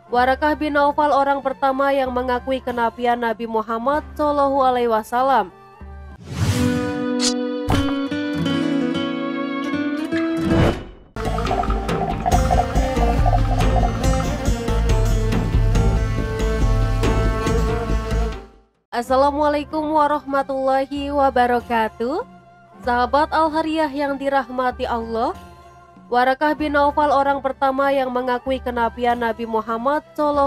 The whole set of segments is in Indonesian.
Warakah bin Naufal orang pertama yang mengakui kenabian Nabi Muhammad SAW. Assalamualaikum warahmatullahi wabarakatuh. Sahabat Al-Hariyah yang dirahmati Allah, Warakah bin Naufal orang pertama yang mengakui kenabian Nabi Muhammad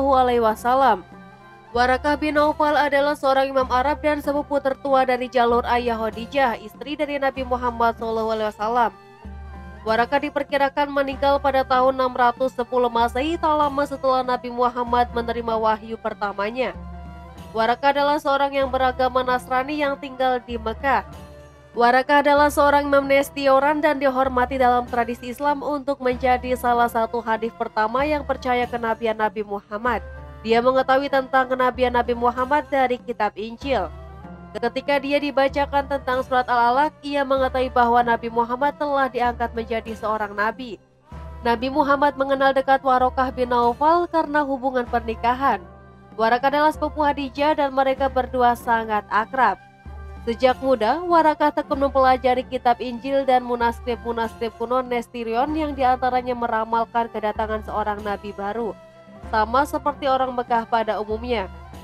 SAW. Warakah bin Naufal adalah seorang imam Arab dan sepupu tertua dari jalur ayah Khadijah, istri dari Nabi Muhammad SAW. Warakah diperkirakan meninggal pada tahun 610 Masehi, tak lama setelah Nabi Muhammad menerima wahyu pertamanya. Warakah adalah seorang yang beragama Nasrani yang tinggal di Mekah. Warakah adalah seorang imam Nestioran dan dihormati dalam tradisi Islam untuk menjadi salah satu hadis pertama yang percaya kenabian Nabi Muhammad. Dia mengetahui tentang kenabian Nabi Muhammad dari kitab Injil. Ketika dia dibacakan tentang surat Al-Alaq, ia mengetahui bahwa Nabi Muhammad telah diangkat menjadi seorang nabi. Nabi Muhammad mengenal dekat Warakah bin Naufal karena hubungan pernikahan. Warakah adalah sepupu Khadijah dan mereka berdua sangat akrab. Sejak muda, Warakah tekun mempelajari kitab Injil dan munaskrip kuno Nestirion yang diantaranya meramalkan kedatangan seorang nabi baru, sama seperti orang Mekah pada umumnya.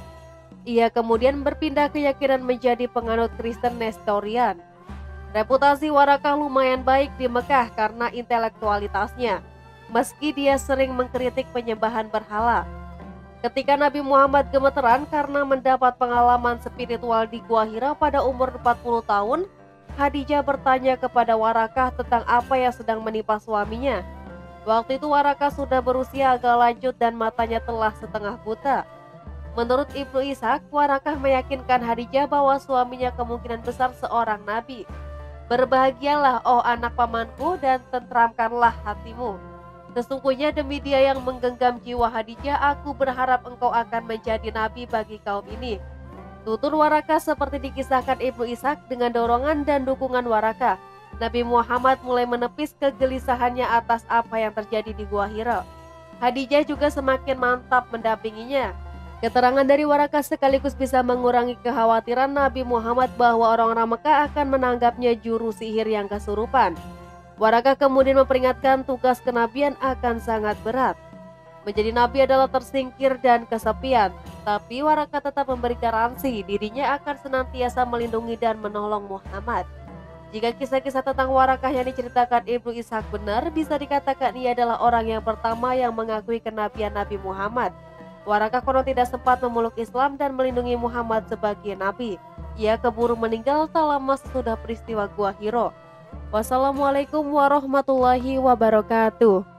Ia kemudian berpindah keyakinan menjadi penganut Kristen Nestorian. Reputasi Warakah lumayan baik di Mekah karena intelektualitasnya, meski dia sering mengkritik penyembahan berhala. Ketika Nabi Muhammad gemeteran karena mendapat pengalaman spiritual di Gua Hira pada umur 40 tahun, Khadijah bertanya kepada Warakah tentang apa yang sedang menimpa suaminya. Waktu itu Warakah sudah berusia agak lanjut dan matanya telah setengah buta. Menurut Ibnu Ishaq, Warakah meyakinkan Khadijah bahwa suaminya kemungkinan besar seorang nabi. Berbahagialah, oh anak pamanku, dan tentramkanlah hatimu. Sesungguhnya demi dia yang menggenggam jiwa Khadijah, aku berharap engkau akan menjadi nabi bagi kaum ini. Tutur Warakah seperti dikisahkan Ibnu Ishaq. Dengan dorongan dan dukungan Warakah, Nabi Muhammad mulai menepis kegelisahannya atas apa yang terjadi di Gua Hira. Khadijah juga semakin mantap mendampinginya. Keterangan dari Warakah sekaligus bisa mengurangi kekhawatiran Nabi Muhammad bahwa orang-orang Mekah akan menanggapnya juru sihir yang kesurupan. Warakah kemudian memperingatkan tugas kenabian akan sangat berat. Menjadi nabi adalah tersingkir dan kesepian, tapi Warakah tetap memberi garansi dirinya akan senantiasa melindungi dan menolong Muhammad. Jika kisah-kisah tentang Warakah yang diceritakan Ibnu Ishaq benar, bisa dikatakan ia adalah orang yang pertama yang mengakui kenabian Nabi Muhammad. Warakah konon tidak sempat memeluk Islam dan melindungi Muhammad sebagai nabi. Ia keburu meninggal tak lama sesudah peristiwa Gua Hira. Wassalamualaikum warahmatullahi wabarakatuh.